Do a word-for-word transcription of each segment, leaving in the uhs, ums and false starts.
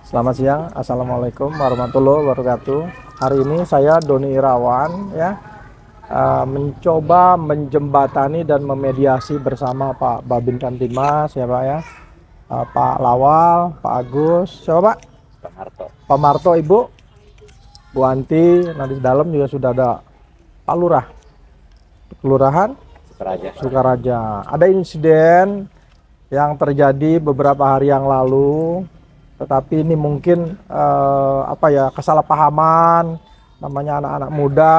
Selamat siang, Assalamualaikum warahmatullahi wabarakatuh. Hari ini saya Doni Irawan ya uh, mencoba menjembatani dan memediasi bersama Pak Babin Kamtibmas ya Pak ya, uh, Pak Lawal, Pak Agus, siapa Pak? Pak Marto. Pak Marto, Ibu, Bu Anti, nanti di dalam juga sudah ada Pak Lurah, Kelurahan Sukaraja. Sukaraja. Ada insiden yang terjadi beberapa hari yang lalu. Tetapi ini mungkin eh, apa ya, kesalahpahaman, namanya anak-anak muda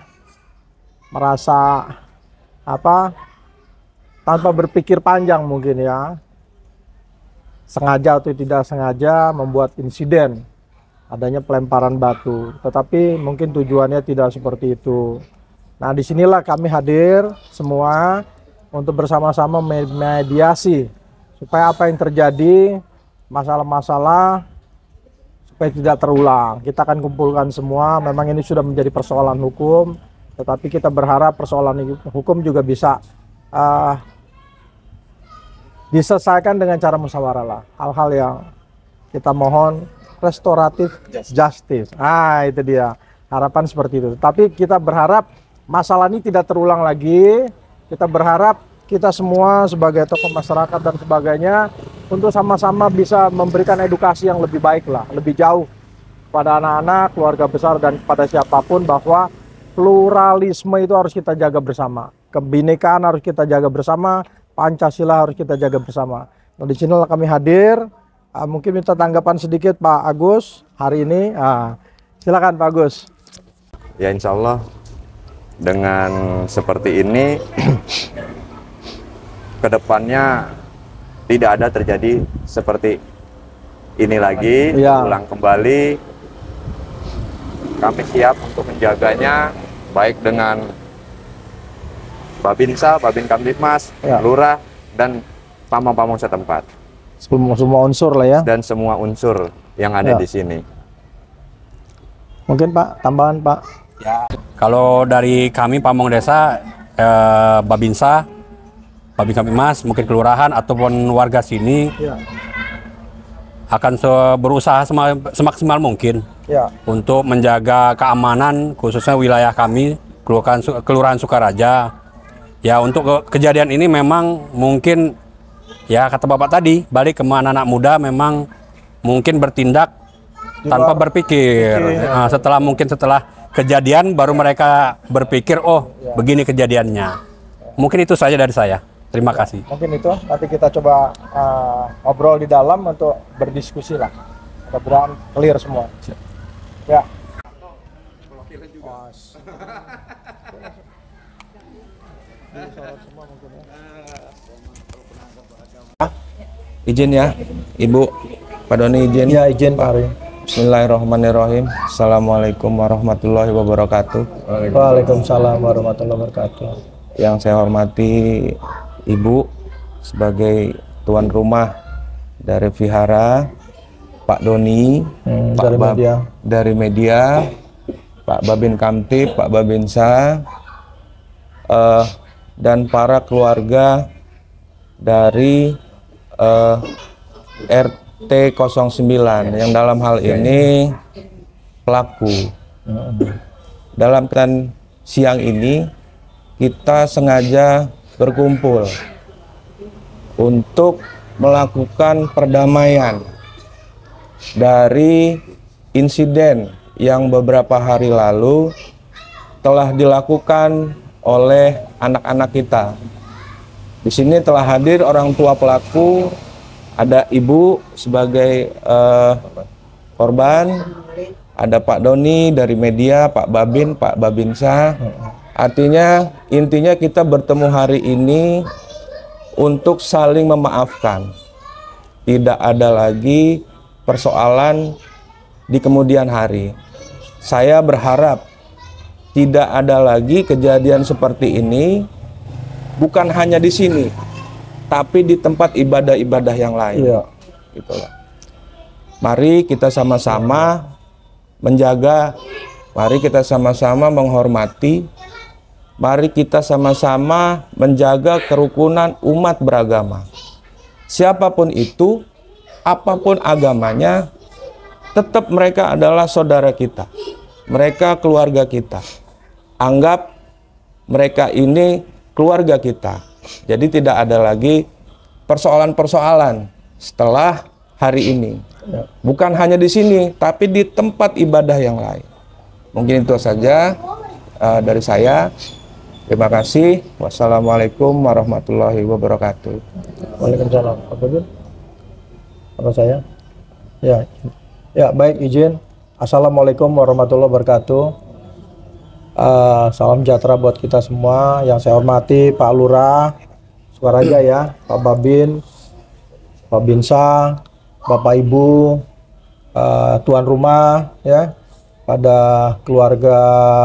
merasa apa tanpa berpikir panjang mungkin ya, sengaja atau tidak sengaja membuat insiden adanya pelemparan batu. Tetapi mungkin tujuannya tidak seperti itu. Nah, disinilah kami hadir semua untuk bersama-sama mediasi supaya apa yang terjadi, masalah-masalah supaya tidak terulang. Kita akan kumpulkan semua. Memang ini sudah menjadi persoalan hukum, tetapi kita berharap persoalan hukum juga bisa uh, diselesaikan dengan cara musyawarah lah. Hal-hal yang kita mohon restoratif justice. Ah, itu dia. Harapan seperti itu. Tapi kita berharap masalah ini tidak terulang lagi. Kita berharap kita semua sebagai tokoh masyarakat dan sebagainya untuk sama-sama bisa memberikan edukasi yang lebih baik lah, lebih jauh pada anak-anak, keluarga besar, dan kepada siapapun bahwa pluralisme itu harus kita jaga bersama. Kebinekaan harus kita jaga bersama, Pancasila harus kita jaga bersama. Nah, di sinilah kami hadir. Uh, mungkin minta tanggapan sedikit Pak Agus hari ini. Uh, silakan Pak Agus. Ya, insya Allah dengan seperti ini kedepannya tidak ada terjadi seperti ini lagi, ya. Ulang kembali. Kami siap untuk menjaganya, baik dengan Babinsa, Babin Kamtibmas, ya. Lurah, dan pamong-pamong setempat. Semua, semua unsur lah ya. Dan semua unsur yang ada ya. di sini. Mungkin Pak, tambahan Pak. Ya, kalau dari kami Pamong Desa, eh, Babinsa, Babin Kamtibmas, mungkin kelurahan ataupun warga sini ya. akan berusaha semaksimal mungkin ya. untuk menjaga keamanan khususnya wilayah kami, kelurahan, kelurahan Sukaraja. Ya, untuk ke kejadian ini memang mungkin ya kata Bapak tadi, balik ke anak-anak muda memang mungkin bertindak Juga tanpa berpikir. pikir, nah, setelah mungkin setelah kejadian baru mereka berpikir, oh ya. Begini kejadiannya. Mungkin itu saja dari saya. Terima kasih. Mungkin itu nanti kita coba uh, ngobrol di dalam untuk berdiskusi lah. Mudah-mudahan clear semua. Ya. Izin ya, Ibu, Pak Doni izin. Ya, izin Pak Ari. Bismillahirrahmanirrahim. Assalamualaikum warahmatullahi wabarakatuh. Waalaikumsalam warahmatullahi wabarakatuh. Yang saya hormati Ibu sebagai tuan rumah dari Vihara, Pak Doni, hmm, Pak dari Bab, media. dari media, Pak Babin Kamtib, Pak Babinsa, uh, dan para keluarga dari uh, R T nol sembilan yang dalam hal ini pelaku. Dalam kan siang ini kita sengaja berkumpul untuk melakukan perdamaian dari insiden yang beberapa hari lalu telah dilakukan oleh anak-anak kita. Di sini telah hadir orang tua pelaku, ada Ibu sebagai uh, korban, ada Pak Doni dari media, Pak Babin, Pak Babinsa. Artinya intinya kita bertemu hari ini untuk saling memaafkan. Tidak ada lagi persoalan di kemudian hari. Saya berharap tidak ada lagi kejadian seperti ini, bukan hanya di sini, tapi di tempat ibadah-ibadah yang lain. Iya. Itulah. Mari kita sama-sama menjaga, mari kita sama-sama menghormati, mari kita sama-sama menjaga kerukunan umat beragama. Siapapun itu, apapun agamanya, tetap mereka adalah saudara kita, mereka keluarga kita. Anggap mereka ini keluarga kita. Jadi tidak ada lagi persoalan-persoalan setelah hari ini. Bukan hanya di sini, tapi di tempat ibadah yang lain. Mungkin itu saja uh, dari saya. Terima kasih. Wassalamualaikum warahmatullahi wabarakatuh. Waalaikumsalam. Apa itu? Apa saya? Ya, ya baik izin. Assalamualaikum warahmatullahi wabarakatuh. Uh, salam sejahtera buat kita semua. Yang saya hormati Pak Lurah Sukaraja ya, Pak Babin, Pak Binsa, Bapak Ibu, uh, tuan rumah ya, pada keluarga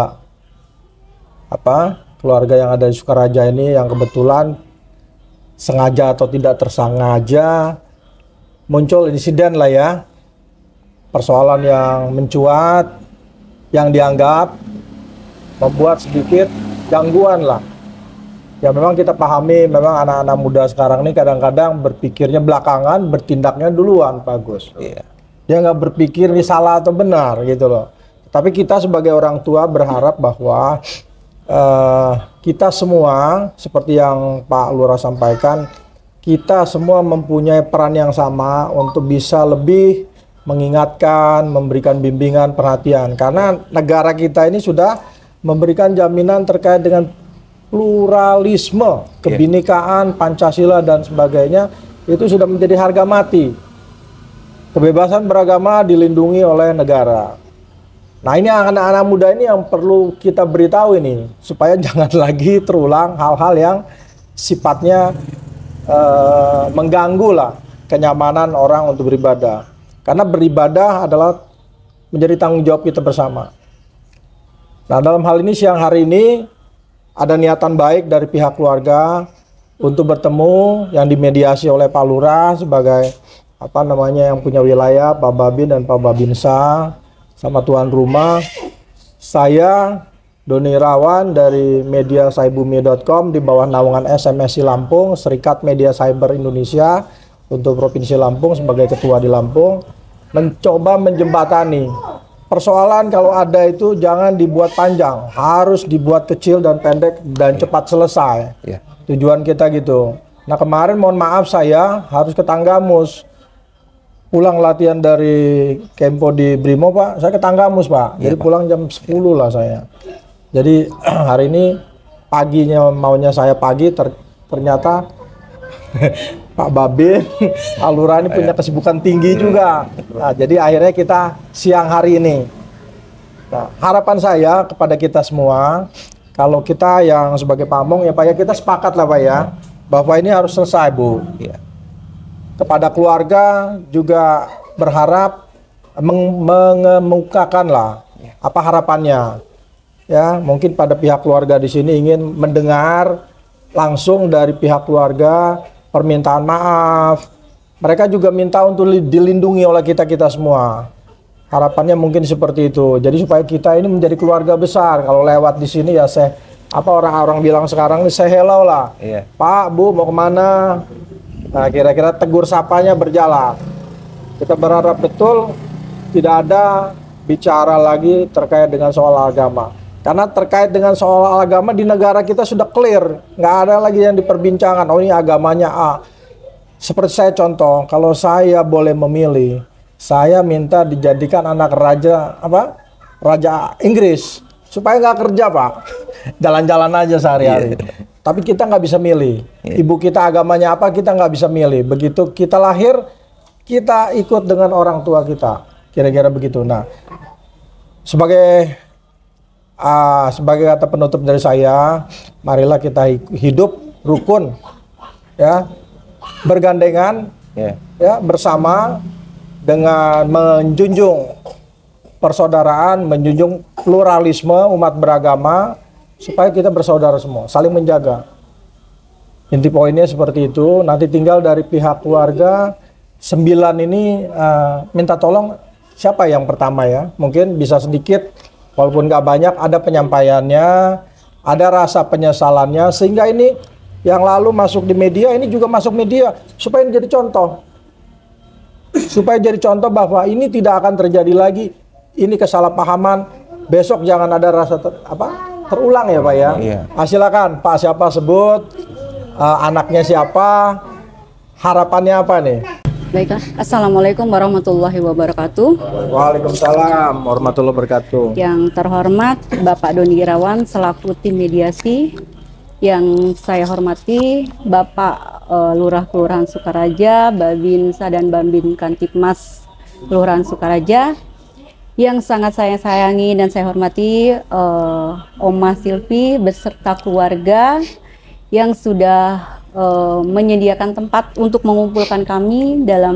apa? Keluarga yang ada di Sukaraja ini yang kebetulan sengaja atau tidak tersengaja muncul insiden lah ya, persoalan yang mencuat yang dianggap membuat sedikit gangguan lah. Ya memang kita pahami, memang anak-anak muda sekarang ini kadang-kadang berpikirnya belakangan, bertindaknya duluan, Pak Gus. Iya. Dia nggak berpikir ini salah atau benar gitu loh. Tapi kita sebagai orang tua berharap bahwa uh, kita semua, seperti yang Pak Lurah sampaikan, kita semua mempunyai peran yang sama untuk bisa lebih mengingatkan, memberikan bimbingan, perhatian. Karena negara kita ini sudah memberikan jaminan terkait dengan pluralisme, kebinekaan, Pancasila dan sebagainya, itu sudah menjadi harga mati. Kebebasan beragama dilindungi oleh negara. Nah ini anak-anak muda ini yang perlu kita beritahu ini, supaya jangan lagi terulang hal-hal yang sifatnya uh, mengganggu lah kenyamanan orang untuk beribadah. Karena beribadah adalah menjadi tanggung jawab kita bersama. Nah dalam hal ini siang hari ini ada niatan baik dari pihak keluarga untuk bertemu yang dimediasi oleh Pak Lurah sebagai apa namanya yang punya wilayah, Pak Babin dan Pak Babinsa sama tuan rumah. Saya Doni Irawan dari media saibumi dot com di bawah naungan S M S I Lampung, Serikat Media Cyber Indonesia untuk Provinsi Lampung sebagai ketua di Lampung, mencoba menjembatani persoalan. Kalau ada itu jangan dibuat panjang, harus dibuat kecil dan pendek dan cepat selesai. Ya. Tujuan kita gitu. Nah kemarin mohon maaf saya harus ke Tanggamus, pulang latihan dari Kempo di Brimo Pak, saya ke Tanggamus Pak. Jadi ya, pulang jam sepuluh lah saya. Jadi hari ini paginya maunya saya pagi, ter ternyata Pak Babin, Pak Lurah ini punya kesibukan tinggi juga. Nah, jadi akhirnya kita siang hari ini. Nah, harapan saya kepada kita semua, kalau kita yang sebagai pamong ya Pak ya, kita sepakat lah Pak ya, bahwa ini harus selesai Bu. Ya. Kepada keluarga juga berharap meng mengemukakan lah apa harapannya. Ya, mungkin pada pihak keluarga di sini ingin mendengar langsung dari pihak keluarga permintaan maaf. Mereka juga minta untuk dilindungi oleh kita-kita semua. Harapannya mungkin seperti itu. Jadi supaya kita ini menjadi keluarga besar. Kalau lewat di sini ya saya apa orang-orang bilang sekarang ini saya hello lah. Iya. Pak, Bu mau kemana? Nah kira-kira tegur sapanya berjalan. Kita berharap betul tidak ada bicara lagi terkait dengan soal agama. Karena terkait dengan soal agama di negara kita sudah clear, nggak ada lagi yang diperbincangkan. Oh ini agamanya A. Seperti saya contoh, kalau saya boleh memilih, saya minta dijadikan anak raja apa? Raja Inggris supaya nggak kerja Pak, jalan-jalan aja sehari-hari. Yeah. Tapi kita nggak bisa milih. Yeah. Ibu kita agamanya apa kita nggak bisa milih. Begitu kita lahir, kita ikut dengan orang tua kita. Kira-kira begitu. Nah, sebagai Uh, sebagai kata penutup dari saya, marilah kita hidup rukun, ya, bergandengan, yeah. ya, bersama dengan menjunjung persaudaraan, menjunjung pluralisme umat beragama, supaya kita bersaudara semua, saling menjaga. Inti poinnya seperti itu. Nanti tinggal dari pihak keluarga sembilan ini uh, minta tolong siapa yang pertama ya, mungkin bisa sedikit. Walaupun nggak banyak, ada penyampaiannya, ada rasa penyesalannya, sehingga ini yang lalu masuk di media, ini juga masuk media, supaya ini jadi contoh. supaya jadi contoh bahwa ini tidak akan terjadi lagi, ini kesalahpahaman, besok jangan ada rasa ter, apa terulang ya Pak ya. Iya. Ah, silakan Pak, siapa sebut, uh, anaknya siapa, harapannya apa nih? Baiklah, Assalamualaikum warahmatullahi wabarakatuh. Waalaikumsalam warahmatullahi wabarakatuh. Yang terhormat Bapak Doni Irawan selaku tim mediasi, yang saya hormati Bapak uh, Lurah Kelurahan Sukaraja, Babinsa dan Babin Kantipmas Kelurahan Sukaraja, yang sangat saya sayangi dan saya hormati uh, Oma Silvi beserta keluarga yang sudah Uh, menyediakan tempat untuk mengumpulkan kami dalam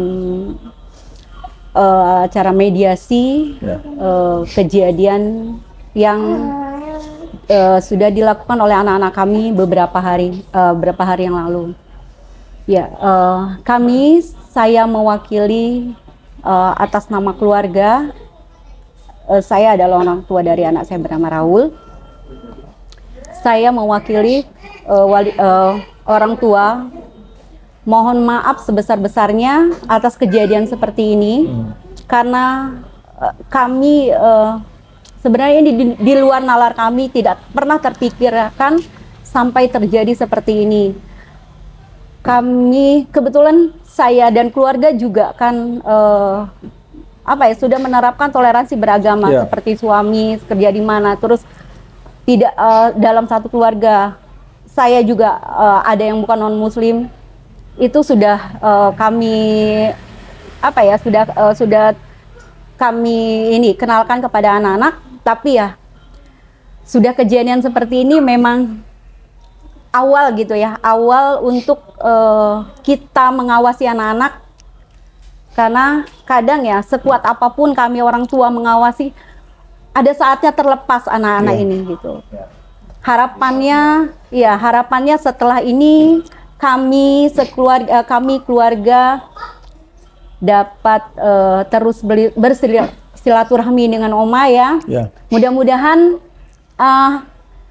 uh, acara mediasi ya. uh, kejadian yang uh, sudah dilakukan oleh anak-anak kami beberapa hari uh, beberapa hari yang lalu. Ya, uh, kami saya mewakili uh, atas nama keluarga. Uh, saya adalah orang tua dari anak saya bernama Raul. Saya mewakili uh, wali, uh, orang tua, mohon maaf sebesar-besarnya atas kejadian seperti ini, hmm. karena uh, kami uh, sebenarnya di, di luar nalar kami tidak pernah terpikirkan sampai terjadi seperti ini. Kami kebetulan saya dan keluarga juga kan uh, apa ya sudah menerapkan toleransi beragama yeah. seperti suami kerja di mana, terus tidak uh, dalam satu keluarga. Saya juga uh, ada yang bukan non muslim, itu sudah uh, kami apa ya sudah uh, sudah kami ini kenalkan kepada anak-anak, tapi ya sudah kejadian seperti ini memang awal gitu ya, awal untuk uh, kita mengawasi anak-anak, karena kadang ya sekuat apapun kami orang tua mengawasi, ada saatnya terlepas anak-anak yeah. ini gitu. Yeah. Harapannya, ya harapannya setelah ini kami sekeluarga, kami keluarga dapat uh, terus bersilaturahmi dengan Oma ya. Yeah. Mudah-mudahan uh,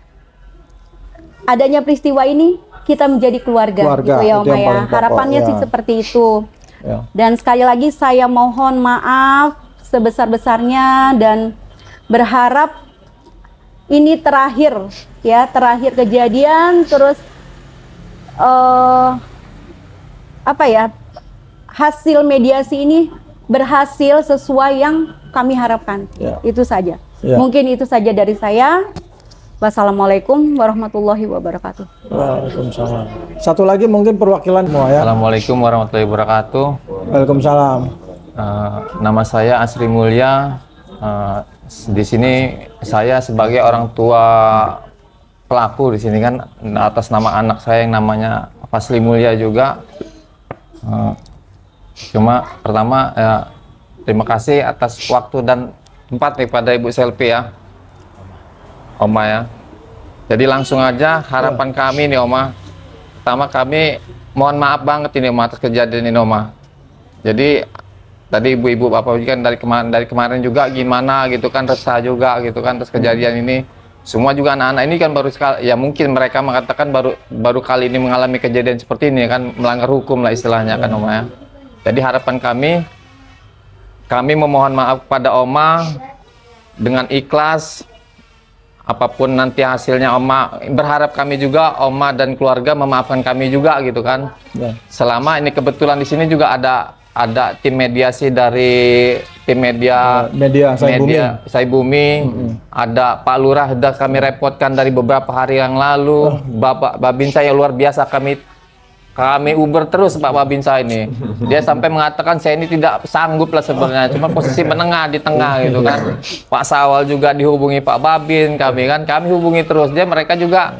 adanya peristiwa ini kita menjadi keluarga, keluarga gitu ya Oma ya. Harapannya ya. sih seperti itu. Yeah. Dan sekali lagi saya mohon maaf sebesar-besarnya dan berharap ini terakhir ya, terakhir kejadian, terus uh, apa ya, hasil mediasi ini berhasil sesuai yang kami harapkan. Ya. Itu saja. Ya. Mungkin itu saja dari saya. Wassalamualaikum warahmatullahi wabarakatuh. Waalaikumsalam. Satu lagi mungkin perwakilan semua ya. Assalamualaikum warahmatullahi wabarakatuh. Waalaikumsalam. Uh, nama saya Asri Mulya. Uh, di sini saya sebagai orang tua pelaku di sini kan atas nama anak saya yang namanya Fasli Mulya juga. Uh, cuma pertama ya, terima kasih atas waktu dan tempat nih pada Ibu Selvi ya, Oma ya. Jadi langsung aja harapan kami nih Oma. Pertama kami mohon maaf banget ini Oma atas kejadian ini Oma. Jadi tadi ibu-ibu bapak kan dari kemarin dari kemarin juga gimana gitu kan, resah juga gitu kan terus kejadian ini. Semua juga anak-anak ini kan baru sekali ya, mungkin mereka mengatakan baru baru kali ini mengalami kejadian seperti ini kan, melanggar hukum lah istilahnya kan Oma ya. Jadi harapan kami kami memohon maaf kepada Oma dengan ikhlas, apapun nanti hasilnya Oma, berharap kami juga Oma dan keluarga memaafkan kami juga gitu kan. Ya. Selama ini kebetulan di sini juga ada ada tim mediasi dari tim media media media Saibumi, mm-hmm. ada Pak Lurah sudah kami repotkan dari beberapa hari yang lalu. Oh. Bapak Babin saya luar biasa, kami kami uber terus Pak Babin saya ini. Dia sampai mengatakan saya ini tidak sanggup lah sebenarnya, cuma posisi menengah di tengah gitu kan. Pak Sawal juga dihubungi Pak Babin, kami kan kami hubungi terus dia, mereka juga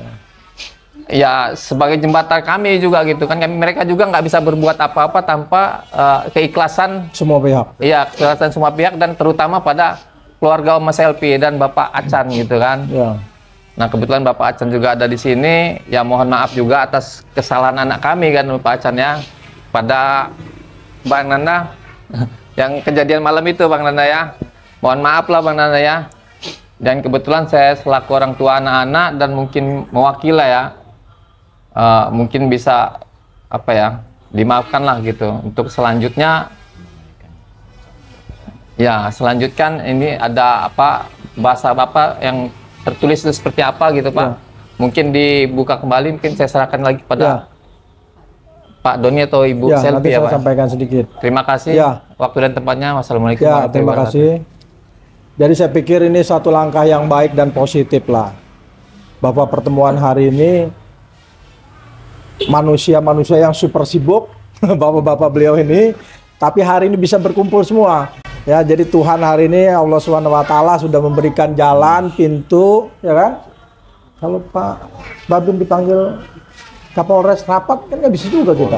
ya sebagai jembatan kami juga gitu kan, kami mereka juga nggak bisa berbuat apa-apa tanpa uh, keikhlasan semua pihak. Iya, keikhlasan semua pihak dan terutama pada keluarga Oma Selvi dan Bapak Acan gitu kan. Ya. Nah kebetulan Bapak Acan juga ada di sini. Ya mohon maaf juga atas kesalahan anak kami kan Bapak Acan ya, pada Bang Nanda yang kejadian malam itu Bang Nanda ya. Mohon maaf lah Bang Nanda ya. Dan kebetulan saya selaku orang tua anak-anak dan mungkin mewakili ya. Uh, mungkin bisa apa ya dimaafkan lah gitu. Untuk selanjutnya Ya, selanjutkan ini ada apa bahasa Bapak yang tertulis itu seperti apa gitu Pak? Ya. Mungkin dibuka kembali, mungkin saya serahkan lagi kepada Ya. Pak Doni atau Ibu Ya, nanti Selvi ya saya Pak. sampaikan sedikit. Terima kasih Ya. waktu dan tempatnya. Wassalamualaikum Ya, warahmatullahi terima wabarakatuh. kasih. Jadi saya pikir ini satu langkah yang baik dan positif lah. Bahwa pertemuan hari ini manusia-manusia yang super sibuk, bapak-bapak beliau ini, tapi hari ini bisa berkumpul semua. Ya, jadi Tuhan hari ini Allah subhanahu wa taala sudah memberikan jalan, pintu, ya kan? Kalau Pak Babin dipanggil Kapolres rapat kan nggak bisa juga kita.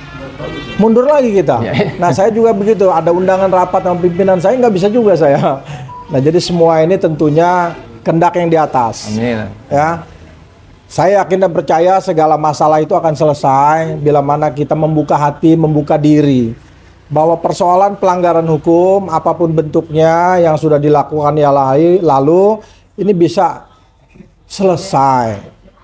Mundur lagi kita. Nah, saya juga begitu, ada undangan rapat sama pimpinan saya nggak bisa juga saya. Nah, jadi semua ini tentunya kehendak yang di atas. Amin. Ya, saya yakin dan percaya segala masalah itu akan selesai bila mana kita membuka hati, membuka diri. Bahwa persoalan pelanggaran hukum apapun bentuknya yang sudah dilakukan ya lalu ini bisa selesai.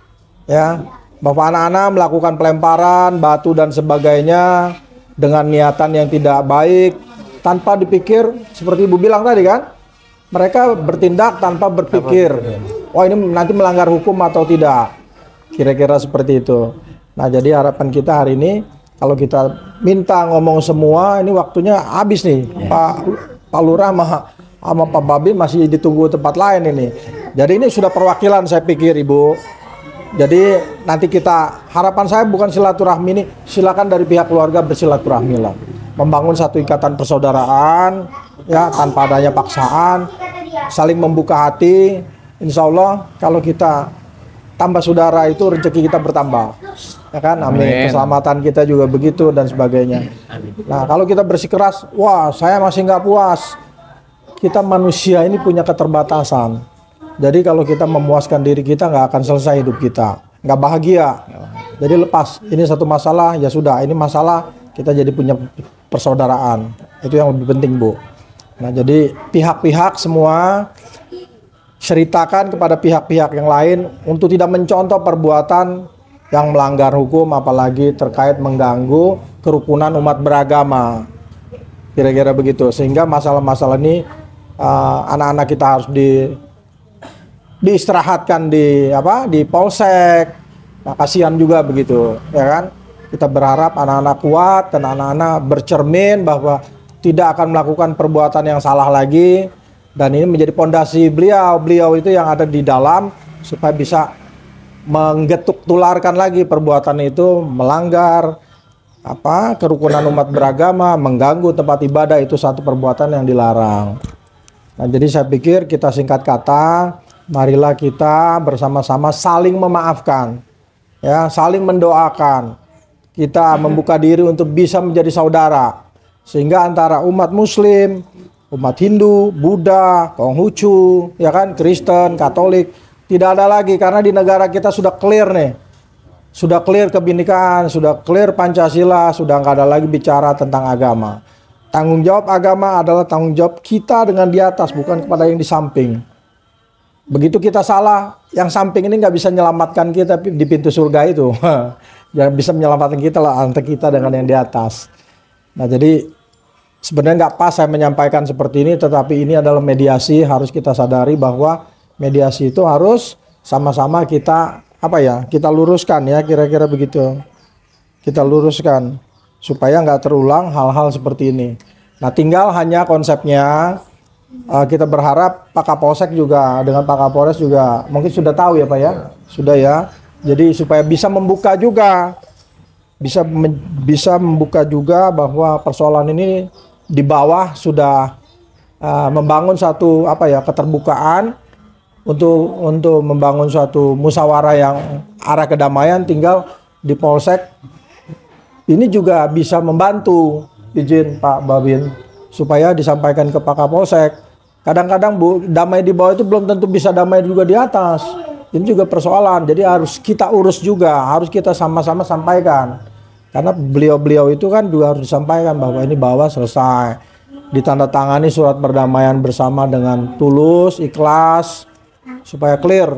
Ya, bahwa anak-anak melakukan pelemparan batu dan sebagainya dengan niatan yang tidak baik tanpa dipikir seperti Ibu bilang tadi kan. Mereka bertindak tanpa berpikir, wah ini nanti melanggar hukum atau tidak. Kira-kira seperti itu. Nah, jadi harapan kita hari ini, kalau kita minta ngomong semua, ini waktunya habis nih. Ya. Pak Pak Lurah sama, sama Pak Babin masih ditunggu tempat lain ini. Jadi ini sudah perwakilan saya pikir Ibu. Jadi nanti kita, harapan saya bukan silaturahmi ini, silakan dari pihak keluarga bersilaturahmi lah. Membangun satu ikatan persaudaraan, ya tanpa adanya paksaan, saling membuka hati. Insya Allah kalau kita tambah saudara itu rezeki kita bertambah, ya kan? Amin. Amin. Keselamatan kita juga begitu dan sebagainya. Nah, kalau kita bersikeras, wah saya masih nggak puas. Kita manusia ini punya keterbatasan. Jadi kalau kita memuaskan diri kita nggak akan selesai hidup kita, nggak bahagia. Jadi lepas ini satu masalah ya sudah, ini masalah kita jadi punya persaudaraan. Itu yang lebih penting Bu. Nah, jadi pihak-pihak semua ceritakan kepada pihak-pihak yang lain untuk tidak mencontoh perbuatan yang melanggar hukum, apalagi terkait mengganggu kerukunan umat beragama. Kira-kira begitu. Sehingga masalah-masalah ini uh, anak-anak kita harus di diistirahatkan di apa? Di polsek. Nah, kasihan juga begitu, ya kan? Kita berharap anak-anak kuat dan anak-anak bercermin bahwa tidak akan melakukan perbuatan yang salah lagi, dan ini menjadi pondasi beliau beliau itu yang ada di dalam supaya bisa menggetuk tularkan lagi perbuatan itu melanggar apa kerukunan umat beragama, mengganggu tempat ibadah, itu satu perbuatan yang dilarang. Nah, jadi saya pikir kita singkat kata, marilah kita bersama-sama saling memaafkan, ya, saling mendoakan. Kita membuka diri untuk bisa menjadi saudara. Sehingga antara umat Muslim, umat Hindu, Buddha, Konghucu, ya kan, Kristen, Katolik, tidak ada lagi karena di negara kita sudah clear nih. Sudah clear kebinekaan, sudah clear Pancasila, sudah nggak ada lagi bicara tentang agama. Tanggung jawab agama adalah tanggung jawab kita dengan di atas, bukan kepada yang di samping. Begitu kita salah, yang samping ini nggak bisa menyelamatkan kita di pintu surga itu. Yang bisa menyelamatkan kita lah antara kita dengan yang di atas. Nah, jadi sebenarnya nggak pas saya menyampaikan seperti ini, tetapi ini adalah mediasi. Harus kita sadari bahwa mediasi itu harus sama-sama kita apa ya, kita luruskan ya, kira-kira begitu. Kita luruskan supaya nggak terulang hal-hal seperti ini. Nah, tinggal hanya konsepnya. Uh, kita berharap Pak Kapolsek juga dengan Pak Kapolres juga mungkin sudah tahu ya Pak ya, sudah ya. Jadi supaya bisa membuka juga, bisa me bisa membuka juga bahwa persoalan ini di bawah sudah uh, membangun satu apa ya keterbukaan untuk untuk membangun suatu musyawarah yang arah kedamaian. Tinggal di Polsek ini juga bisa membantu, izin Pak Babin, supaya disampaikan ke Pak Kapolsek. Kadang-kadang Bu, damai di bawah itu belum tentu bisa damai juga di atas. Ini juga persoalan, jadi harus kita urus juga, harus kita sama-sama sampaikan. Karena beliau-beliau itu kan juga harus disampaikan bahwa ini bawah selesai. Ditandatangani surat perdamaian bersama dengan tulus, ikhlas, supaya clear.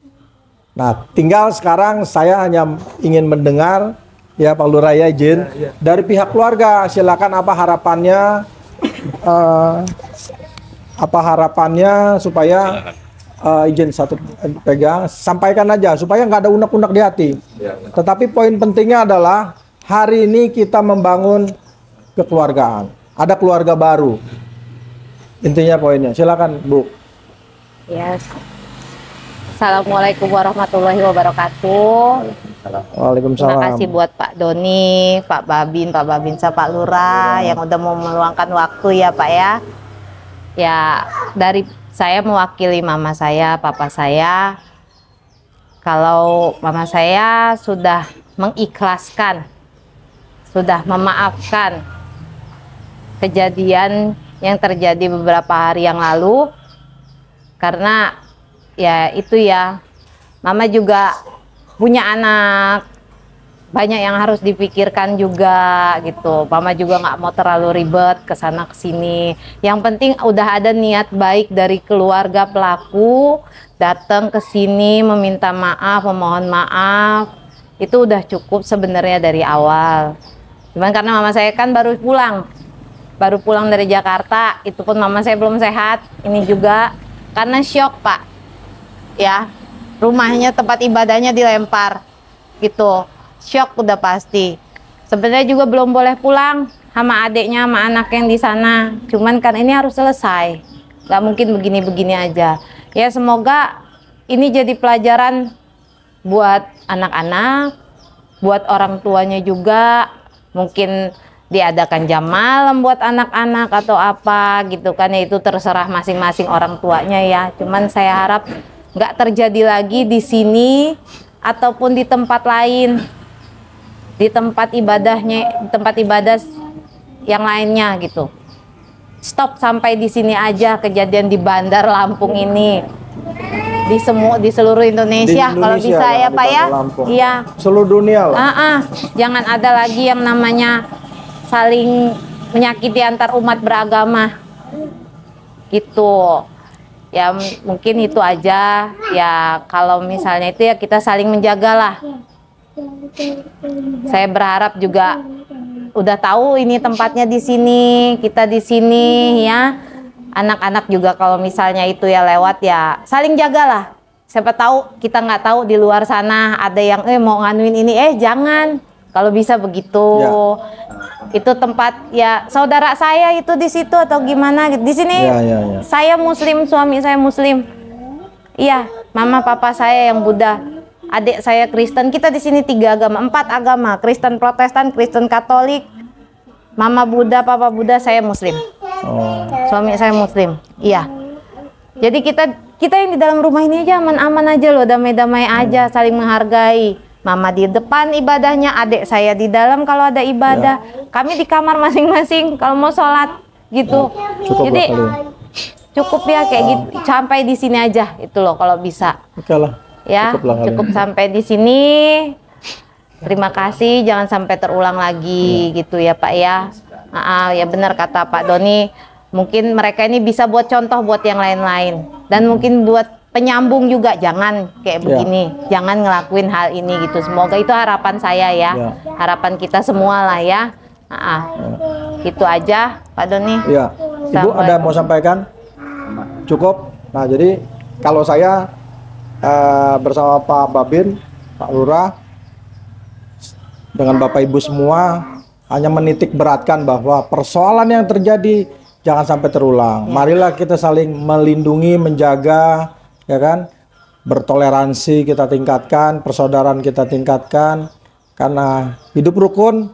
Nah, tinggal sekarang saya hanya ingin mendengar, ya Pak Lurah ya izin, dari pihak keluarga, silakan apa harapannya eh, apa harapannya supaya eh, izin satu pegang, sampaikan aja supaya nggak ada unek-unek di hati. Tetapi poin pentingnya adalah hari ini kita membangun kekeluargaan. Ada keluarga baru. Intinya poinnya. Silakan, Bu. Yes. Assalamualaikum warahmatullahi wabarakatuh. Waalaikumsalam. Terima kasih buat Pak Doni, Pak Babin, Pak Babinsa, Pak Lurah yang udah mau meluangkan waktu ya Pak ya. Ya dari saya mewakili mama saya, papa saya. Kalau mama saya sudah mengikhlaskan, sudah memaafkan kejadian yang terjadi beberapa hari yang lalu, karena ya itu ya, mama juga punya anak, banyak yang harus dipikirkan juga gitu. Mama juga nggak mau terlalu ribet ke sana ke sini. Yang penting udah ada niat baik dari keluarga pelaku datang ke sini meminta maaf, memohon maaf. Itu udah cukup sebenarnya dari awal. Cuman karena mama saya kan baru pulang. Baru pulang dari Jakarta, itu pun mama saya belum sehat. Ini juga karena syok, Pak. Ya. Rumahnya, tempat ibadahnya dilempar gitu, syok udah pasti. Sebenarnya juga belum boleh pulang sama adiknya, sama anak yang di sana. Cuman kan ini harus selesai, nggak mungkin begini-begini aja. Ya semoga ini jadi pelajaran buat anak-anak, buat orang tuanya juga. Mungkin diadakan jam malam buat anak-anak atau apa gitu kan, ya itu terserah masing-masing orang tuanya ya. Cuman saya harap nggak terjadi lagi di sini ataupun di tempat lain, di tempat ibadahnya, di tempat ibadah yang lainnya gitu. Stop sampai di sini aja kejadian di Bandar Lampung ini, di semua di seluruh Indonesia, Di kalau Indonesia bisa ya, ya di Pak ya, Bandar Lampung. iya. Seluruh dunia lah. Ah, ah. Jangan ada lagi yang namanya saling menyakiti antar umat beragama gitu. Ya mungkin itu aja ya, kalau misalnya itu ya kita saling menjagalah. Saya berharap juga udah tahu ini tempatnya di sini, kita di sini ya. Anak-anak juga kalau misalnya itu ya lewat ya saling jagalah. Siapa tahu kita nggak tahu di luar sana ada yang eh mau nganuin ini, eh jangan. Kalau bisa begitu. Ya. Itu tempat ya saudara saya itu di situ atau gimana gitu. Di sini ya, ya, ya. Saya Muslim, suami saya Muslim. Iya, mama papa saya yang Buddha, adik saya Kristen. Kita di sini tiga agama, empat agama, Kristen Protestan, Kristen Katolik. Mama Buddha, papa Buddha, saya Muslim. Oh. Suami saya Muslim. Iya. Jadi kita kita yang di dalam rumah ini aja aman-aman aja loh, damai-damai aja, saling menghargai. Mama di depan ibadahnya, adik saya di dalam kalau ada ibadah. Ya. Kami di kamar masing-masing kalau mau sholat gitu. Cukup Jadi lah cukup ya kayak gitu, sampai di sini aja itu loh kalau bisa. Oke lah. Ya, cukup, lah cukup sampai di sini. Terima kasih, jangan sampai terulang lagi ya. Gitu ya Pak ya. Nah, ya benar kata Pak Doni. Mungkin mereka ini bisa buat contoh buat yang lain-lain, dan mungkin buat penyambung juga, jangan kayak ya. Begini, jangan ngelakuin hal ini gitu. Semoga itu harapan saya ya, ya. Harapan kita semua lah ya. Nah, ya. Gitu aja Pak Doni. Ya, Ibu ada mau sampaikan? Cukup. Nah jadi kalau saya eh, bersama Pak Babin, Pak Lurah, dengan Bapak Ibu semua hanya menitik beratkan bahwa persoalan yang terjadi jangan sampai terulang. Ya. Marilah kita saling melindungi, menjaga, ya kan, bertoleransi kita tingkatkan, persaudaraan kita tingkatkan, karena hidup rukun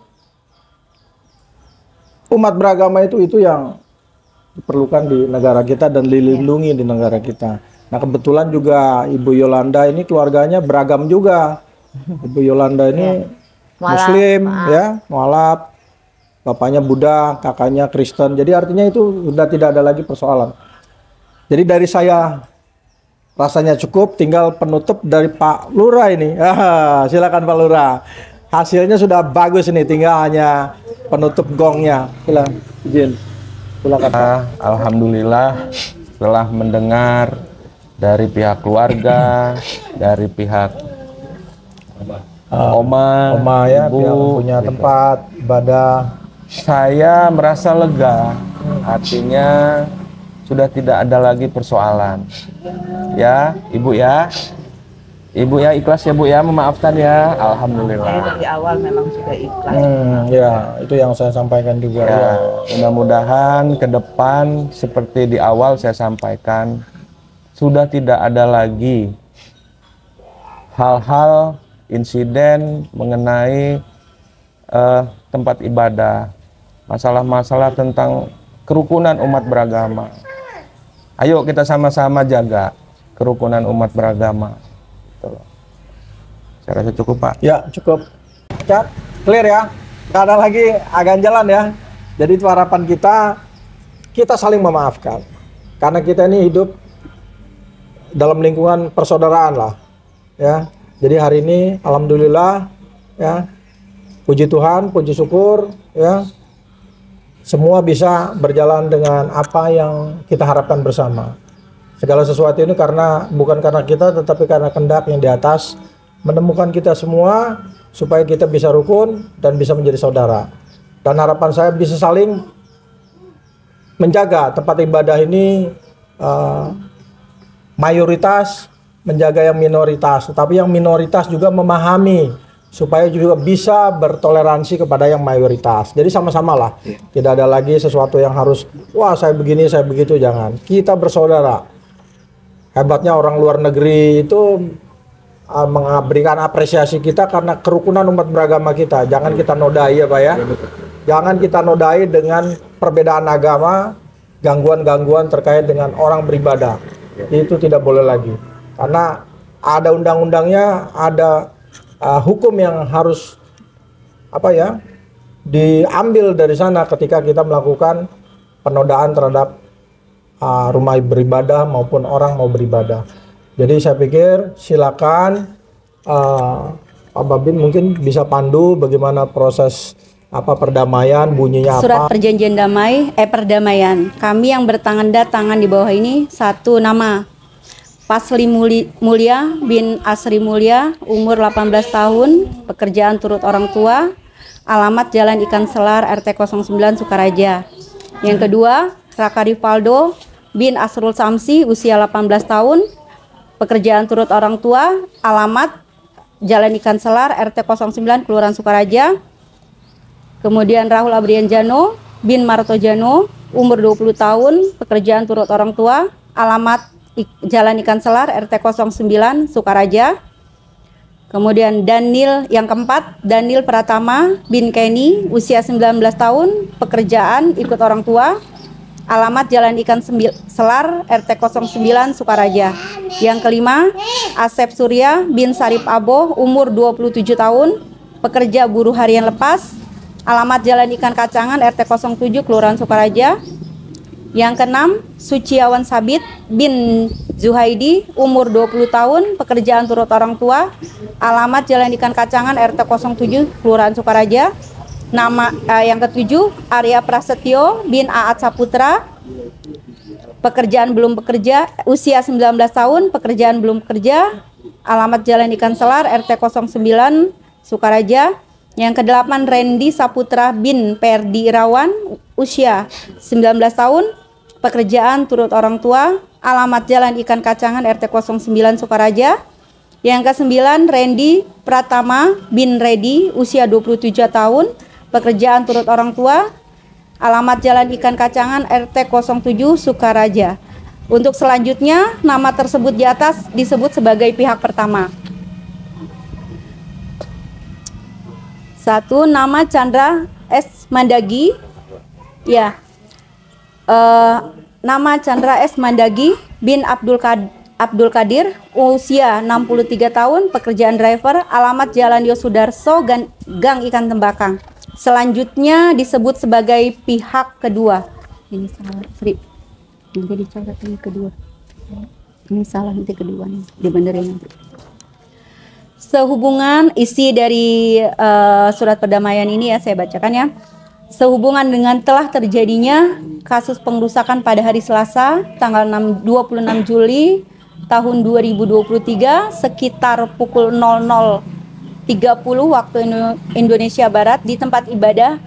umat beragama itu itu yang diperlukan di negara kita dan dilindungi di negara kita. Nah kebetulan juga Ibu Yolanda ini keluarganya beragam juga. Ibu Yolanda ini Muslim, ya, mualaf, bapaknya Buddha, kakaknya Kristen. Jadi artinya itu sudah tidak ada lagi persoalan. Jadi dari saya rasanya cukup, tinggal penutup dari Pak Lurah ini. Ah, silakan Pak Lurah. Hasilnya sudah bagus ini, tinggal hanya penutup gongnya. Silakan, izin. Silakan. Ah, Alhamdulillah setelah mendengar dari pihak keluarga, dari pihak uh, Oma, Oma ya, Ibu, pihak punya gitu. tempat ibadah. saya merasa lega, artinya sudah tidak ada lagi persoalan. Ya, Ibu ya. Ibu ya ikhlas ya Bu ya, memaafkan ya. Alhamdulillah. Dari awal memang sudah ikhlas. Hmm, ya, itu yang saya sampaikan juga. Ya, Ya. mudah-mudahan ke depan seperti di awal saya sampaikan, sudah tidak ada lagi hal-hal insiden mengenai eh, tempat ibadah, masalah-masalah tentang kerukunan umat beragama. Ayo kita sama-sama jaga kerukunan umat beragama. Gitu loh. Saya rasa cukup Pak. Ya, cukup. Cat, clear ya. Nggak ada lagi agan jalan ya. Jadi itu harapan kita, kita saling memaafkan. Karena kita ini hidup dalam lingkungan persaudaraan lah. Ya. Jadi hari ini alhamdulillah ya. Puji Tuhan, puji syukur ya. Semua bisa berjalan dengan apa yang kita harapkan bersama. Segala sesuatu ini karena bukan karena kita, tetapi karena kehendak yang di atas menemukan kita semua supaya kita bisa rukun dan bisa menjadi saudara. Dan harapan saya bisa saling menjaga tempat ibadah ini, uh, mayoritas menjaga yang minoritas, tetapi yang minoritas juga memahami supaya juga bisa bertoleransi kepada yang mayoritas. Jadi sama-sama lah, tidak ada lagi sesuatu yang harus, wah saya begini, saya begitu, jangan. Kita bersaudara. Hebatnya orang luar negeri itu uh, memberikan apresiasi kita karena kerukunan umat beragama kita. Jangan kita nodai ya Pak ya. Jangan kita nodai dengan perbedaan agama, gangguan-gangguan terkait dengan orang beribadah. Itu tidak boleh lagi. Karena ada undang-undangnya, ada uh, hukum yang harus apa ya diambil dari sana ketika kita melakukan penodaan terhadap Uh, rumah beribadah maupun orang mau beribadah. Jadi saya pikir silakan uh, Pak Babin mungkin bisa pandu bagaimana proses apa perdamaian, bunyinya Surat apa. perjanjian damai, eh perdamaian. Kami yang bertanda tangan di bawah ini satu nama. Pasli Muli- Mulia bin Asri Mulia, umur delapan belas tahun, pekerjaan turut orang tua, alamat Jalan Ikan Selar R T nol sembilan Sukaraja. Yang kedua, Raka Rivaldo bin Asrul Samsi, usia delapan belas tahun, pekerjaan turut orang tua, alamat Jalan Ikan Selar R T nol sembilan Kelurahan Sukaraja. Kemudian Rahul Abrian Jano bin Marto Jano, umur dua puluh tahun, pekerjaan turut orang tua, alamat Jalan Ikan Selar R T nol sembilan Sukaraja. Kemudian Daniel yang keempat, Daniel Pratama bin Kenny, usia sembilan belas tahun, pekerjaan ikut orang tua, alamat Jalan Ikan Selar R T nol sembilan Sukaraja. Yang kelima, Asep Surya bin Sarip Abo, umur dua puluh tujuh tahun, pekerja buruh harian lepas, alamat Jalan Ikan Kacangan R T nol tujuh Kelurahan Sukaraja. Yang keenam, Suciawan Sabit bin Zuhaidi, umur dua puluh tahun, pekerjaan turut orang tua, alamat Jalan Ikan Kacangan R T nol tujuh Kelurahan Sukaraja. Nama eh, yang ketujuh, Arya Prasetyo bin Aat Saputra, pekerjaan belum bekerja, usia sembilan belas tahun, pekerjaan belum bekerja, alamat Jalan Ikan Selar R T nol sembilan Sukaraja. Yang kedelapan, Randy Saputra bin Perdi Irawan, usia sembilan belas tahun, pekerjaan turut orang tua, alamat Jalan Ikan Kacangan R T nol sembilan Sukaraja. Yang kesembilan, Randy Pratama bin Redi, usia dua puluh tujuh tahun, pekerjaan turut orang tua, alamat Jalan Ikan Kacangan R T nol tujuh Sukaraja. Untuk selanjutnya, nama tersebut di atas disebut sebagai pihak pertama. Satu, nama Chandra S. Mandagi. Ya, uh, nama Chandra S. Mandagi bin Abdul Kad Abdul Kadir, usia enam puluh tiga tahun, pekerjaan driver, alamat Jalan Yosudarso, Gang, Gang Ikan Tembakang. Selanjutnya disebut sebagai pihak kedua. Ini salah, Sri. Nanti dicoret yang kedua. Ini salah, nanti kedua nih, dibenerin nanti. Sehubungan isi dari uh, surat perdamaian ini ya saya bacakan ya. Sehubungan dengan telah terjadinya kasus pengerusakan pada hari Selasa tanggal dua puluh enam Juli tahun dua ribu dua puluh tiga sekitar pukul nol nol tiga puluh waktu Indonesia Barat di tempat ibadah P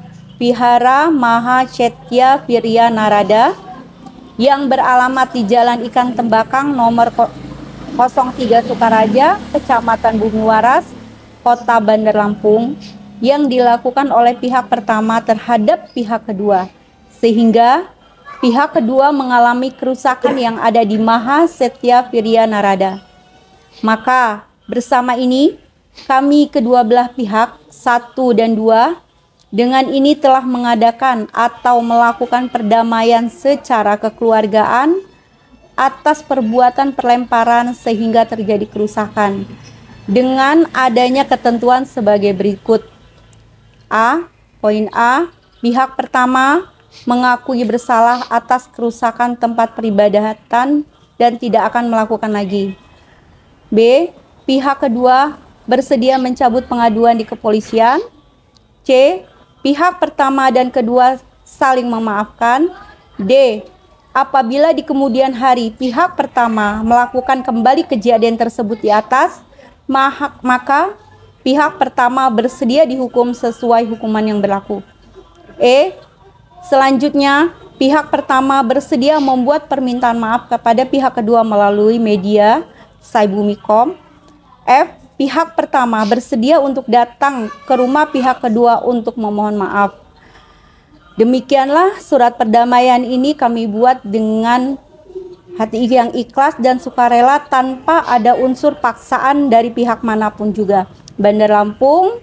Vihara Maha Cetya Virya Narada yang beralamat di Jalan Ikan Tembakang nomor nol tiga Sukaraja, Kecamatan Bumi Waras, Kota Bandar Lampung, yang dilakukan oleh pihak pertama terhadap pihak kedua, sehingga pihak kedua mengalami kerusakan yang ada di Maha Cetya Virya Narada. Maka bersama ini kami kedua belah pihak satu dan dua dengan ini telah mengadakan atau melakukan perdamaian secara kekeluargaan atas perbuatan perlemparan sehingga terjadi kerusakan dengan adanya ketentuan sebagai berikut. A. Poin A. Pihak pertama mengakui bersalah atas kerusakan tempat peribadatan dan tidak akan melakukan lagi. B. Pihak kedua bersedia mencabut pengaduan di kepolisian. C. Pihak pertama dan kedua saling memaafkan. D. Apabila di kemudian hari pihak pertama melakukan kembali kejadian tersebut di atas, maka pihak pertama bersedia dihukum sesuai hukuman yang berlaku. E. Selanjutnya, pihak pertama bersedia membuat permintaan maaf kepada pihak kedua melalui media Saibumi.com. F. Pihak pertama bersedia untuk datang ke rumah pihak kedua untuk memohon maaf. Demikianlah surat perdamaian ini kami buat dengan hati yang ikhlas dan sukarela tanpa ada unsur paksaan dari pihak manapun juga. Bandar Lampung,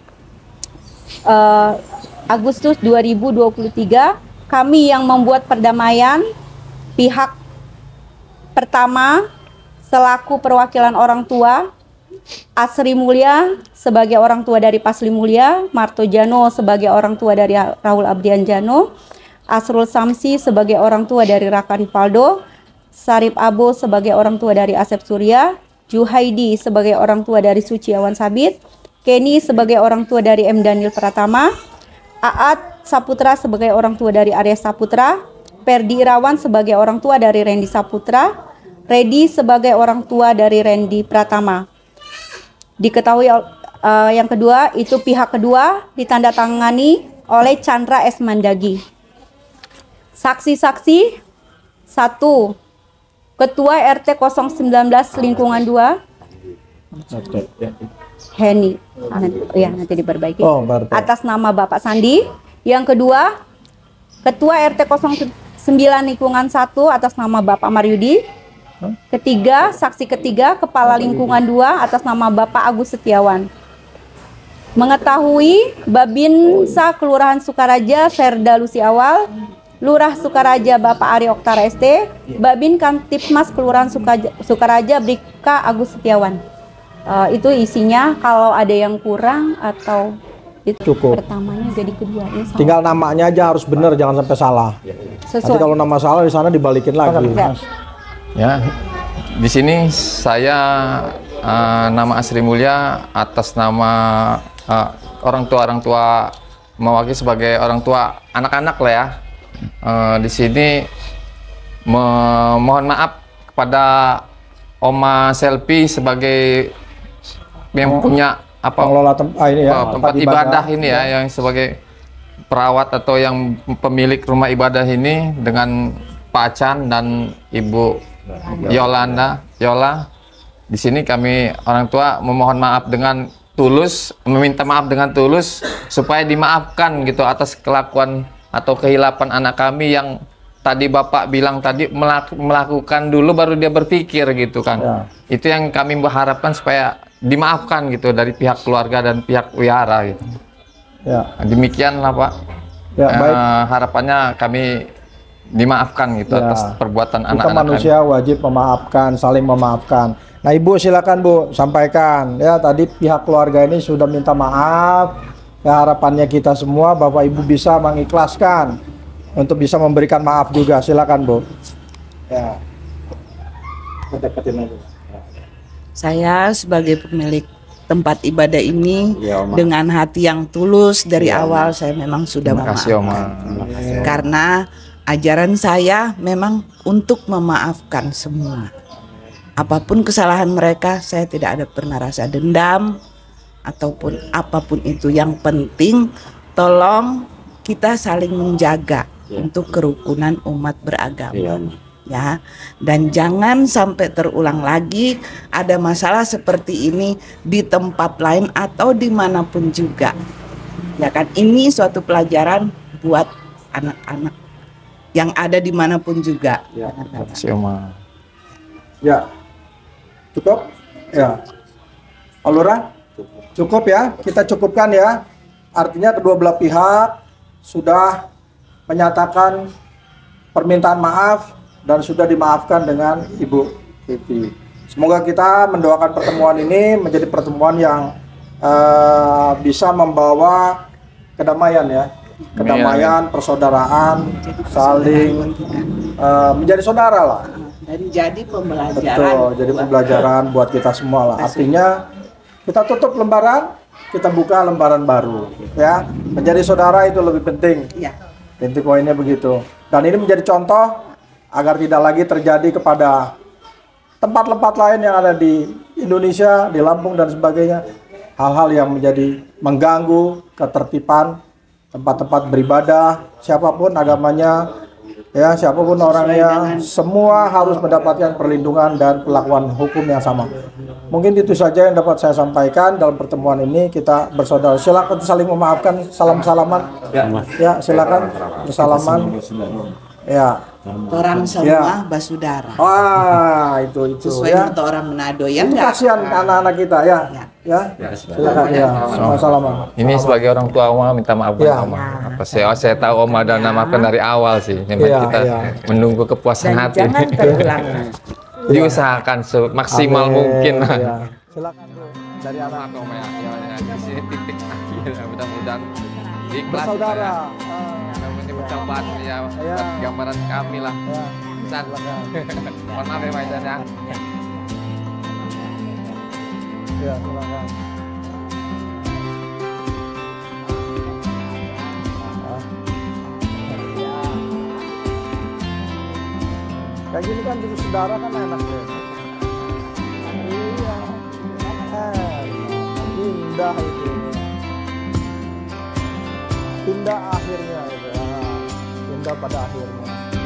uh, Agustus dua ribu dua puluh tiga, kami yang membuat perdamaian. Pihak pertama selaku perwakilan orang tua, Asri Mulya sebagai orang tua dari Pasli Mulya, Marto Jano sebagai orang tua dari Rahul Abdian Jano, Asrul Samsi sebagai orang tua dari Raka Rivaldo, Sarip Abo sebagai orang tua dari Asep Surya, Juhaidi sebagai orang tua dari Suci Awan Sabit, Kenny sebagai orang tua dari M. Daniel Pratama, Aat Saputra sebagai orang tua dari Arya Saputra, Perdi Irawan sebagai orang tua dari Randy Saputra, Redi sebagai orang tua dari Randy Pratama. Diketahui uh, yang kedua itu pihak kedua ditandatangani oleh Chandra S. Mandagi. Saksi-saksi satu, Ketua R T nol satu sembilan lingkungan dua, Heni, nanti, ya nanti diperbaiki. Oh, atas nama Bapak Sandi. Yang kedua, Ketua R T nol sembilan lingkungan satu atas nama Bapak Maryudi. Ketiga, saksi ketiga, Kepala Lingkungan dua atas nama Bapak Agus Setiawan. Mengetahui Babinsa Kelurahan Sukaraja Serda Lusi Awal, Lurah Sukaraja Bapak Ari Oktara S T, Babin Kamtipmas Kelurahan Suka- Sukaraja Bribka Agus Setiawan. Uh, itu isinya. Kalau ada yang kurang atau itu cukup. Pertamanya jadi kedua. Ini Tinggal namanya aja harus benar, jangan sampai salah. Sesuai. Nanti kalau nama salah di sana dibalikin lagi. Ya, di sini saya uh, nama Asri Mulya atas nama uh, orang tua orang tua mewakili sebagai orang tua anak-anak lah ya. Uh, di sini memohon maaf kepada Oma Selfie sebagai yang punya apa pengelola tem ah, ini ya, uh, tempat ibadah, ibadah ini ya, ya, yang sebagai perawat atau yang pemilik rumah ibadah ini dengan Pak Chan dan Ibu Yolanda, Yola. Di sini kami orang tua memohon maaf dengan tulus, meminta maaf dengan tulus supaya dimaafkan gitu atas kelakuan atau kehilapan anak kami yang tadi Bapak bilang tadi melaku, melakukan dulu baru dia berpikir gitu kan. Ya. Itu yang kami berharapkan supaya dimaafkan gitu dari pihak keluarga dan pihak wihara gitu. Ya. Demikianlah Pak. Ya, baik. Uh, harapannya kami dimaafkan gitu ya, atas perbuatan anak-anak. Kita manusia kami wajib memaafkan, saling memaafkan. Nah Ibu silakan Bu, sampaikan ya, tadi pihak keluarga ini sudah minta maaf ya, harapannya kita semua Bapak Ibu bisa mengikhlaskan untuk bisa memberikan maaf juga. Silakan Bu ya. Saya sebagai pemilik tempat ibadah ini ya, dengan hati yang tulus dari ya, awal saya memang sudah memaafkan. Karena ajaran saya memang untuk memaafkan semua. Apapun kesalahan mereka, saya tidak ada pernah rasa dendam ataupun apapun itu. Yang penting tolong kita saling menjaga untuk kerukunan umat beragama. Ya, dan jangan sampai terulang lagi ada masalah seperti ini di tempat lain atau dimanapun juga. Ya kan, ini suatu pelajaran buat anak-anak yang ada dimanapun juga. Ya, Makasih Oma. ya. Cukup? Ya. Alura? Cukup ya, kita cukupkan ya. Artinya kedua belah pihak sudah menyatakan permintaan maaf dan sudah dimaafkan dengan Ibu Vivi. Semoga kita mendoakan pertemuan ini menjadi pertemuan yang uh, bisa membawa kedamaian ya, kedamaian, persaudaraan, saling uh, menjadi saudara lah. Dan jadi pembelajaran. Betul, jadi pembelajaran buat kita semua lah. Artinya kita tutup lembaran, kita buka lembaran baru, ya. Menjadi saudara itu lebih penting. Ya. Inti poinnya begitu. Dan ini menjadi contoh agar tidak lagi terjadi kepada tempat-tempat lain yang ada di Indonesia, di Lampung dan sebagainya, hal-hal yang menjadi mengganggu ketertiban tempat-tempat beribadah, siapapun agamanya, ya siapapun orangnya, semua harus mendapatkan perlindungan dan perlakuan hukum yang sama. Mungkin itu saja yang dapat saya sampaikan dalam pertemuan ini. Kita bersaudara, silakan saling memaafkan, salam-salaman, ya silakan bersalaman, ya. Orang semua Ya. basudara. Wah, itu itu Sesuai ya. kata orang Manado ya Itu enggak? kasihan anak-anak kita ya. Ya. Silakan ya. Sama-sama. Ini sebagai orang tua Oma minta maaf Ya. Oma. Apa saya saya tahu Oma dan namakan dari awal sih. Memang Ya, kita ya. menunggu kepuasan Dan hati. jangan terulang. Diusahakan semaksimal Amin. mungkin. Ya. Silakan Bu dari anak Maaf Oma ya, ya, ya. Di sini titik akhir. Mudah-mudahan ikhlas. bersaudara. Ini percobaan ya, Ya. buat gambaran kami lah. Ya. San. Silakan. Mohon maaf ya Pak Isan ya. Ya, silakan. Ah. Kayak gini kan jadi saudara kan enak ya. Iya. Eh, indah itu. Indah akhirnya itu. Ah, indah pada akhirnya.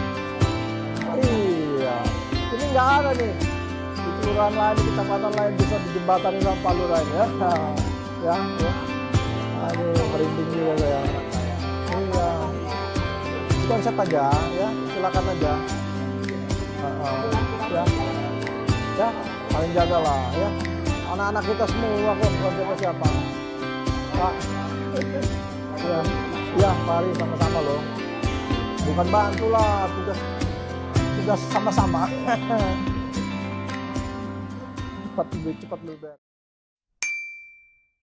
Iya. Ini nggak ada nih. Di kelurahan lain, di kecamatan lain bisa dijembatani sama Pak Lurah ya. Ya, ya. Aduh, merinding juga saya. Iya. Konsep aja ya, silakan aja. Uh, uh, ya. Ya, paling jagalah ya. Anak-anak kita semua kok, bukan siapa-siapa. Pak. Ya, ya, mari sama-sama loh. Bukan bantulah, tugas tugas sama-sama. cepat lebih cepat lebih baik.